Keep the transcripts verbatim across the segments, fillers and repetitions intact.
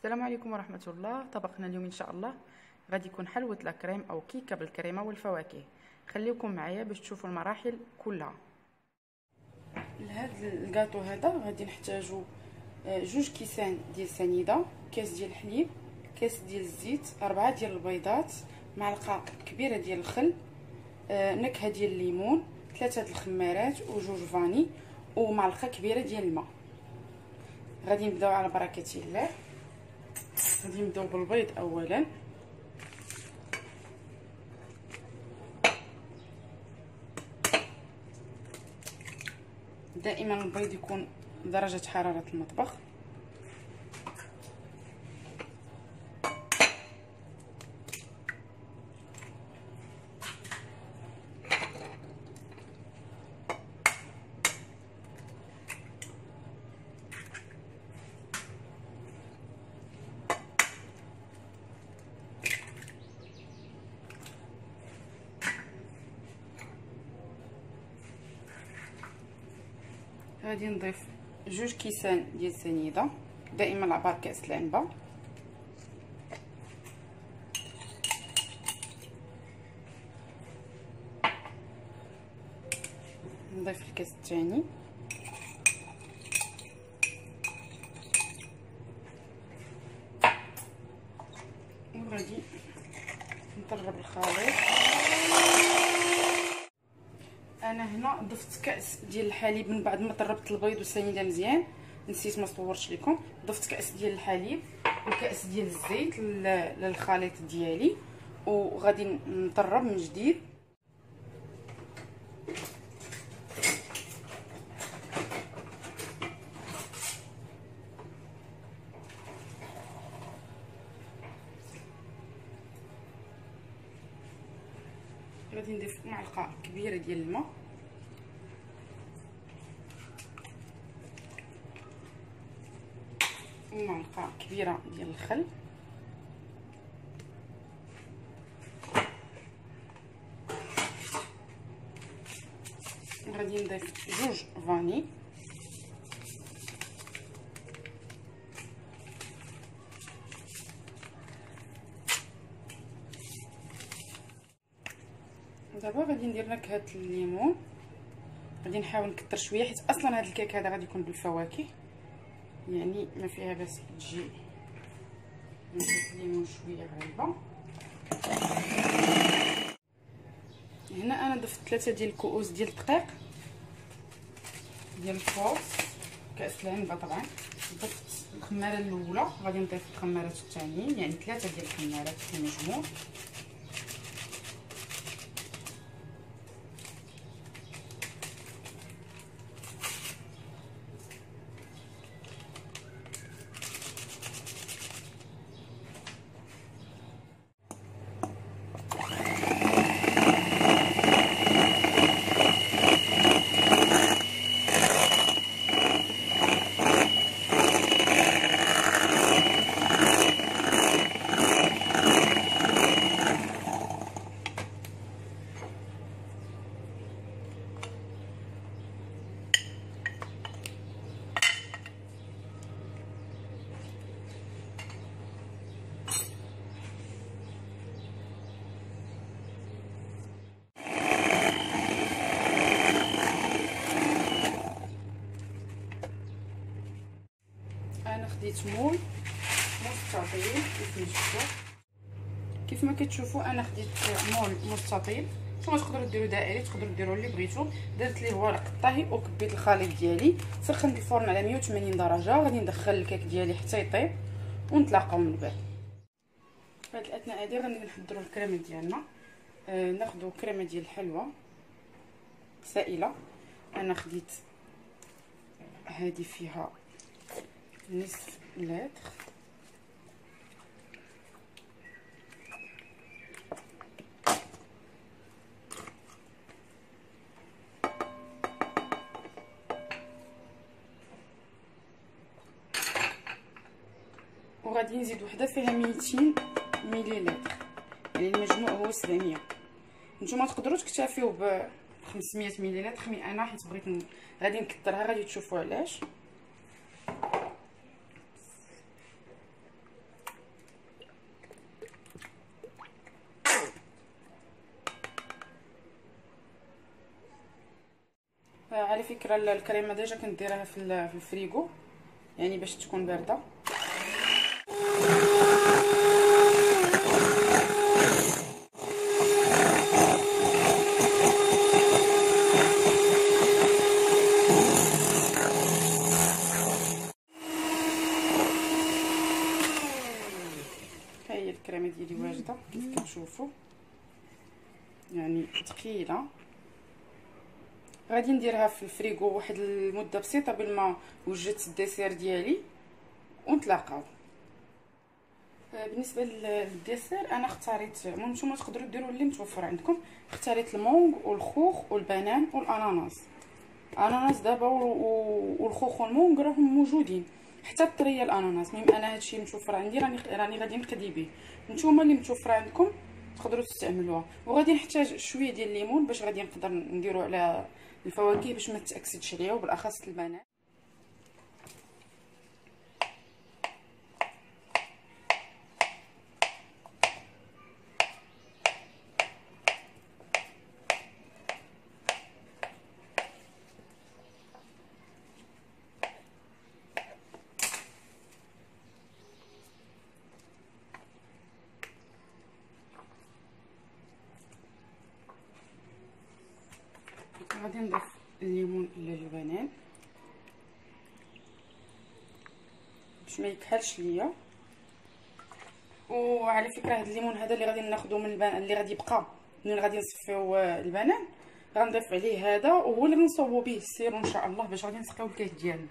السلام عليكم ورحمة الله. طبقنا اليوم إن شاء الله غادي يكون حلوة لاكريم أو كيكة بالكريمة والفواكه. خليكم معايا باش تشوفوا المراحل كلها. لهذا الكاطو هذا غادي نحتاجو جوج كيسان ديال سنيده، كاس ديال الحليب، كاس ديال الزيت، أربعة ديال البيضات، معلقة كبيرة ديال الخل، نكهة ديال الليمون، ثلاثة د الخمارات وجوج فاني ومعلقة كبيرة ديال الماء. غادي نبداو على بركة الله. غادي نبداو بالبيض اولا. دائما البيض يكون درجة حرارة المطبخ. غادي نضيف جوج كيسان ديال السنيده، دائما عبار كاس العنبه، نضيف الكاس الثاني، وغادي نطرب الخليط. انا هنا ضفت كاس ديال الحليب من بعد ما طربت البيض والسنيده مزيان، نسيت ما صورتش لكم. ضفت كاس ديال الحليب وكاس ديال الزيت للخليط ديالي، وغادي نطرب من جديد. غادي نضيف معلقه كبيره ديال الماء، ومعلقه كبيره ديال الخل، غادي نضيف جوج فاني، دابا غادي ندير نكهه الليمون. غادي نحاول نكثر شويه حيت اصلا هذا الكيك هذا غادي يكون بالفواكه، يعني ما فيها باس تجي نضيف الليمون شويه غريبه. هنا انا ضفت ثلاثه ديال الكؤوس ديال الدقيق ديال الفورس، كاس العنبه طبعا. ضفت الخماره الاولى، غادي نضيف الخمارات الثانيين، يعني ثلاثه ديال الخمارات في المجموع. انا خديت مول مستطيل كيف ما شفتوا، كيف ما كتشوفوا انا خديت مول مستطيل. نتوما تقدروا ديروا دائري، تقدروا ديروا اللي بغيتو. درت ليه ورق الطهي وكبيت الخليط ديالي. سخنت الفرن على مية وثمانين درجه. غادي ندخل الكيك ديالي حتى يطيب ونتلاقاو من بعد. في هذه الاثناء هذه غادي نحضروا الكريمه ديالنا. آه ناخذوا كريمه ديال الحلوى سائله. انا خديت هذه فيها نصف لتر، وغادي نزيد وحده فيها ميتين مليلتر، يعني المجموع هو سبعمية. نتوما تقدروا تكتفيو ب خمسمية مليلتر، مي انا حيت بغيت ن... غادي نكثرها، غادي تشوفوا علاش. على فكره الكريمه ديجا كنديرها في الفريغو يعني باش تكون بارده. ها هي الكريمه ديالي واجده كيف كتشوفوا، يعني ثقيله. غادي نديرها في الفريغو واحد المده بسيطه بين ما وجدت الديسير ديالي ونتلاقاو. بالنسبه للديسير انا اختاريت، نتوما تقدروا ديروا اللي متوفر عندكم. اختاريت المونغ والخوخ والبنان والاناناس. الاناناس دابا والخوخ والمونغ راهم موجودين، حتى الطريه الاناناس. المهم انا هادشي متوفر عندي راني راني غادي نقدي به. نتوما اللي متوفر عندكم تقدروا تستعملوها. وغادي نحتاج شويه ديال الليمون باش غادي نقدر نديرو على الفواكه باش ما تاكسدش عليها، وبالاخص البنان. غادي نضيف الليمون على البنان باش ما يكحلش ليا. وعلى فكره هذا الليمون هذا اللي غادي ناخذه من البنان اللي غادي يبقى ملي غادي نصفيو البنان غنضيف عليه هذا، وهو اللي غنصوبو به السيرو ان شاء الله باش غادي نسقيو الكيك ديالنا.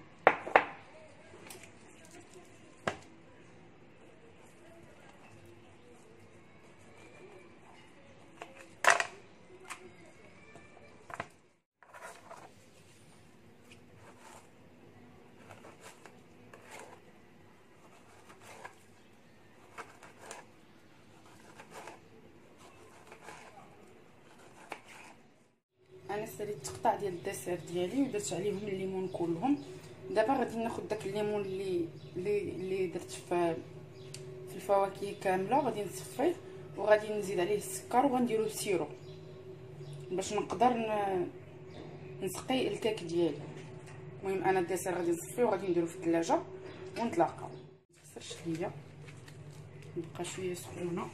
انا ساليت تقطع ديال الدسر ديالي ودرت عليهم الليمون كلهم. دابا غادي ناخذ داك الليمون اللي اللي, اللي درت في في الفواكه كامله، غادي نصفيه وغادي نزيد عليه السكر وغنديرو سيرو باش نقدر نسقي الكيك ديالي. المهم انا الدسر غادي نصفيه وغادي نديرو في الثلاجه ونتلاقاو. متخسرش ليا، نبقى شويه سخونه.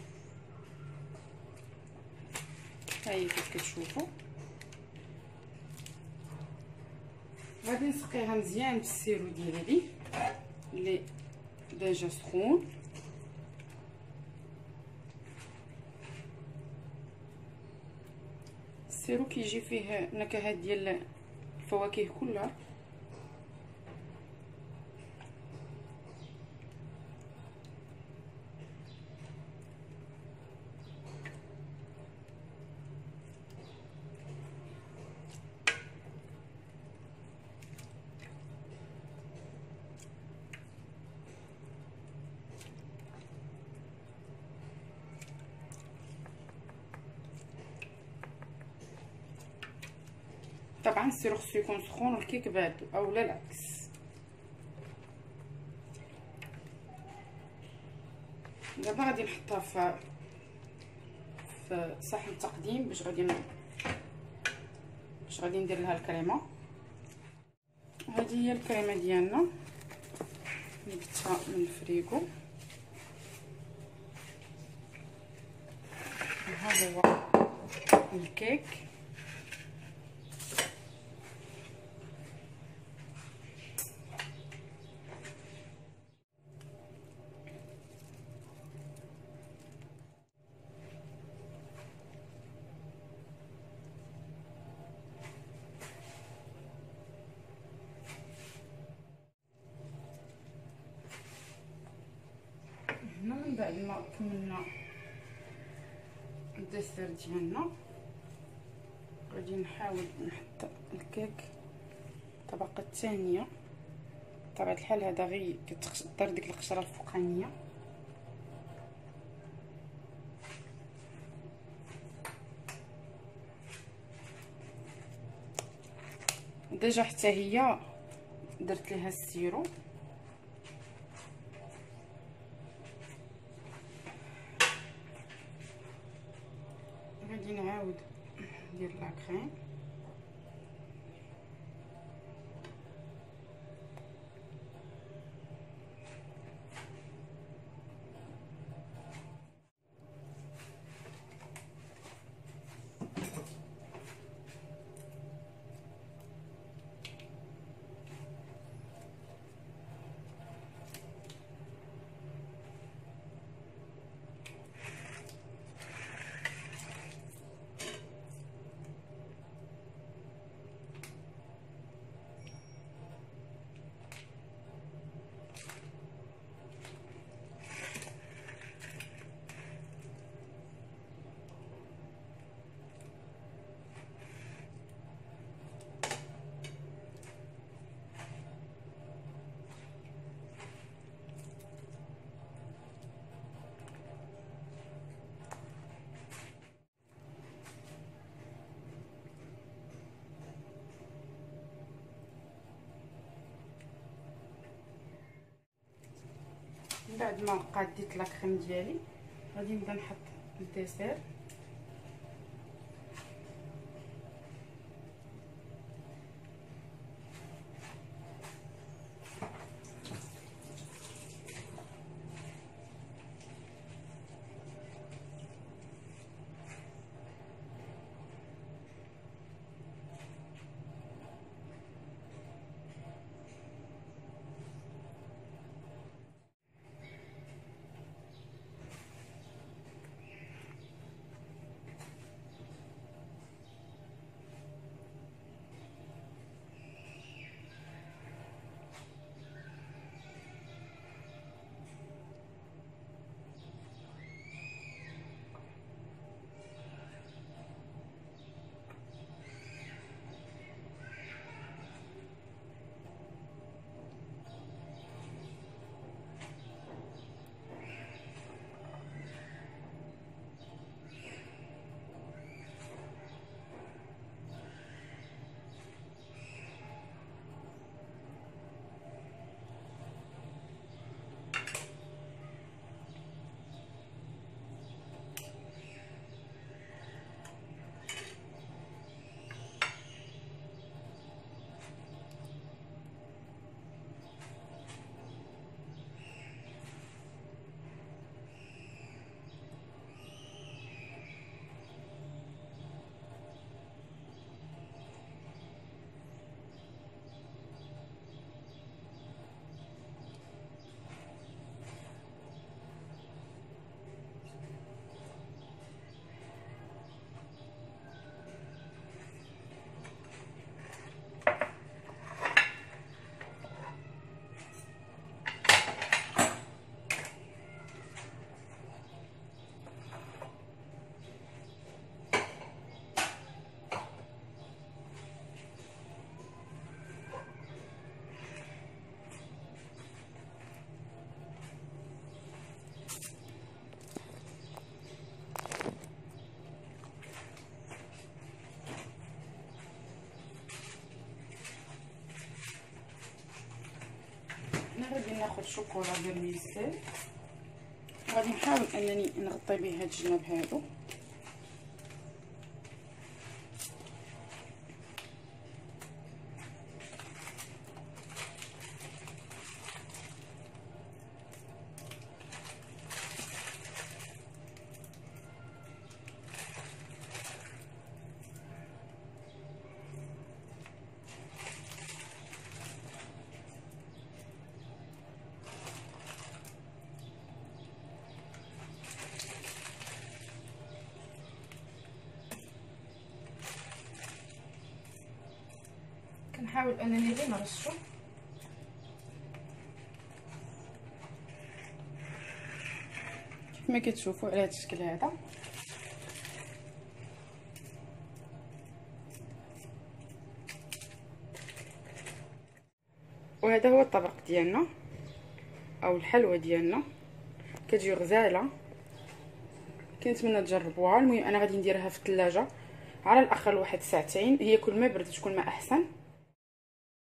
ها هي كيف كتشوفوا غادي نسقيها مزيان بالسيرو ديالي اللي ديجا سخون. السيرو كيجي فيه نكهات ديال الفواكه كلها. طبعا السيرو خصو يكون سخون والكيك بارد اولا العكس. دابا غادي نحطها في في صحن التقديم باش غادي باش غادي ندير لها الكريمه. هذه هي الكريمه ديالنا اللي جبتها من الفريغو. ها هو الكيك. هنا من بعد ما كملنا الديسير ديالنا غادي نحاول نحط الكيك الطبقه الثانيه. بطبيعه الحال هذا غير كتقدر ديك القشره الفوقانيه. ديجا حتى هي درت ليها السيرو. غادي نعاود ندير لاكريم بعد ما قاديت لاكريم ديالي غادي نبدا نحط الديسير. غادي ناخذ شوكولا فيرميسيل، غادي نحاول انني نغطي به هاد الجناب هادو. كنحاول انني غير نرشو كيف ما كتشوفوا على هذا الشكل هذا. وهذا هو الطبق ديالنا او الحلوى ديالنا، كتجي غزاله، كنتمنى تجربوها. المهم انا غادي نديرها في الثلاجه على الاقل واحد ساعتين، هي كل ما بردت كل ما احسن.